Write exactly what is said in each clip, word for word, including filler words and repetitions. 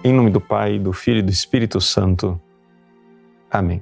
Em nome do Pai, do Filho e do Espírito Santo. Amém.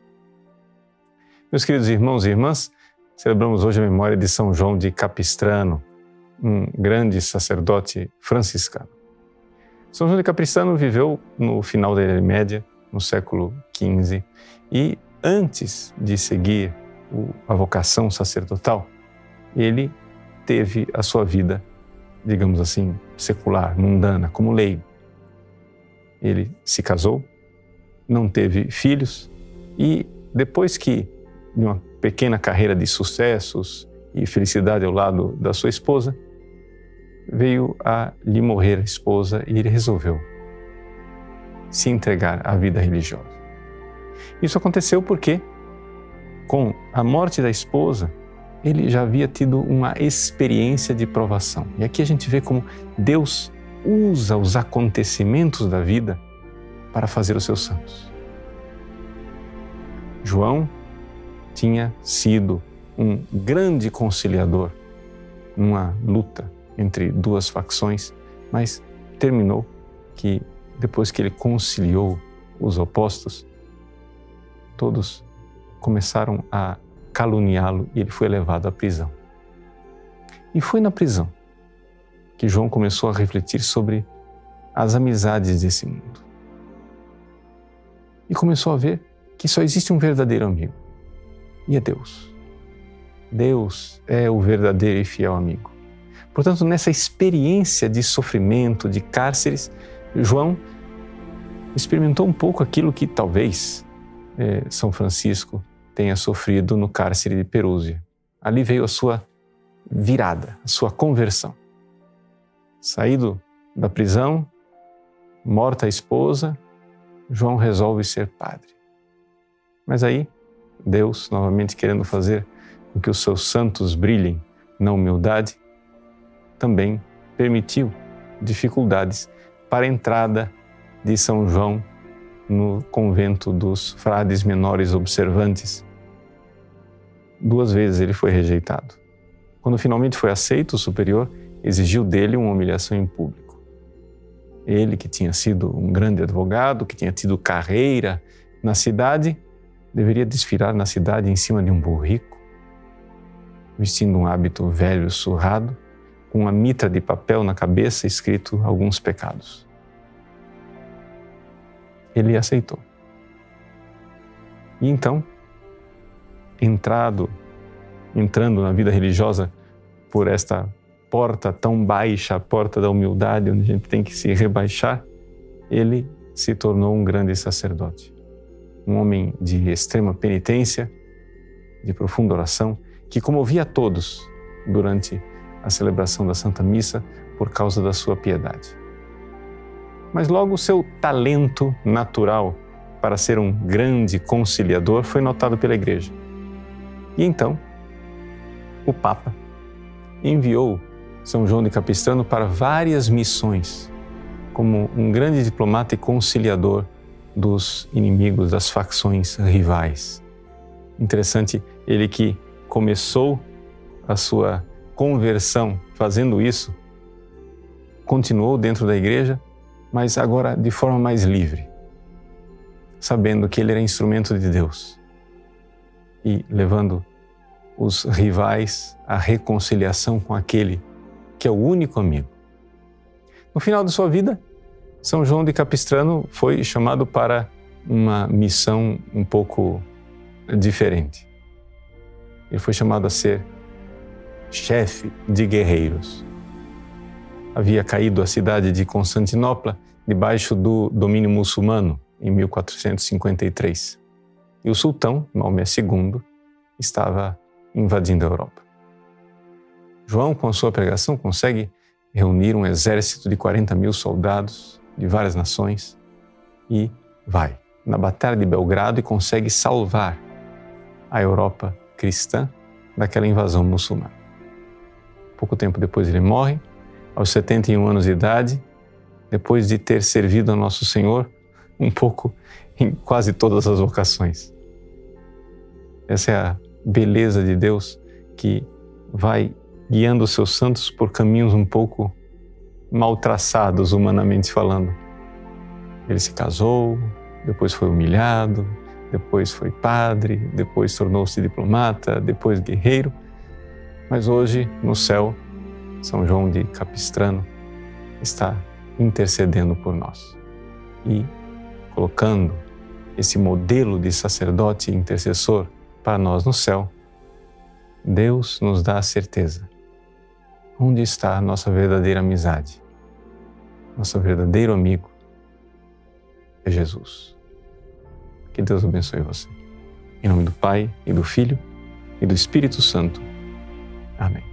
Meus queridos irmãos e irmãs, celebramos hoje a memória de São João de Capistrano, um grande sacerdote franciscano. São João de Capistrano viveu no final da Idade Média, no século quinze, e antes de seguir a vocação sacerdotal, ele teve a sua vida, digamos assim, secular, mundana, como leigo. Ele se casou, não teve filhos e depois que, de uma pequena carreira de sucessos e felicidade ao lado da sua esposa, veio a lhe morrer a esposa e ele resolveu se entregar à vida religiosa. Isso aconteceu porque, com a morte da esposa, ele já havia tido uma experiência de provação. E aqui a gente vê como Deus usa os acontecimentos da vida para fazer os seus santos. João tinha sido um grande conciliador numa luta entre duas facções, mas terminou que, depois que ele conciliou os opostos, todos começaram a caluniá-lo e ele foi levado à prisão. E foi na prisão que João começou a refletir sobre as amizades desse mundo. E começou a ver que só existe um verdadeiro amigo, e é Deus. Deus é o verdadeiro e fiel amigo. Portanto, nessa experiência de sofrimento, de cárceres, João experimentou um pouco aquilo que talvez eh, São Francisco tenha sofrido no cárcere de Perúzia. Ali veio a sua virada, a sua conversão. Saído da prisão, morta a esposa, João resolve ser padre. Mas aí, Deus, novamente querendo fazer com que os seus santos brilhem na humildade, também permitiu dificuldades para a entrada de São João no convento dos frades menores observantes. Duas vezes ele foi rejeitado. Quando finalmente foi aceito, o superior exigiu dele uma humilhação em público. Ele, que tinha sido um grande advogado, que tinha tido carreira na cidade, deveria desfilar na cidade em cima de um burrico, vestindo um hábito velho surrado, com uma mitra de papel na cabeça escrito alguns pecados. Ele aceitou. E então, entrado, entrando na vida religiosa por esta porta tão baixa, a porta da humildade, onde a gente tem que se rebaixar, ele se tornou um grande sacerdote. Um homem de extrema penitência, de profunda oração, que comovia a todos durante a celebração da Santa Missa por causa da sua piedade. Mas logo o seu talento natural para ser um grande conciliador foi notado pela Igreja. E então, o Papa enviou São João de Capistrano para várias missões, como um grande diplomata e conciliador dos inimigos, das facções rivais. Interessante, ele que começou a sua conversão fazendo isso, continuou dentro da Igreja, mas agora de forma mais livre, sabendo que ele era instrumento de Deus e levando os rivais à reconciliação com aquele que é o único amigo. No final de sua vida, São João de Capistrano foi chamado para uma missão um pouco diferente. Ele foi chamado a ser chefe de guerreiros. Havia caído a cidade de Constantinopla debaixo do domínio muçulmano em mil quatrocentos e cinquenta e três. E o sultão, Maomé segundo, estava invadindo a Europa. João, com a sua pregação, consegue reunir um exército de quarenta mil soldados de várias nações e vai na Batalha de Belgrado e consegue salvar a Europa cristã daquela invasão muçulmana. Pouco tempo depois ele morre, aos setenta e um anos de idade, depois de ter servido a Nosso Senhor um pouco em quase todas as vocações. Essa é a beleza de Deus, que vai guiando os seus santos por caminhos um pouco mal traçados, humanamente falando, Ele se casou, depois foi humilhado, depois foi padre, depois tornou-se diplomata, depois guerreiro. Mas hoje, no céu, São João de Capistrano está intercedendo por nós e colocando esse modelo de sacerdote intercessor para nós no céu. Deus nos dá a certeza. Onde está a nossa verdadeira amizade? Nosso verdadeiro amigo é Jesus. Que Deus abençoe você. Em nome do Pai, e do Filho, e do Espírito Santo. Amém.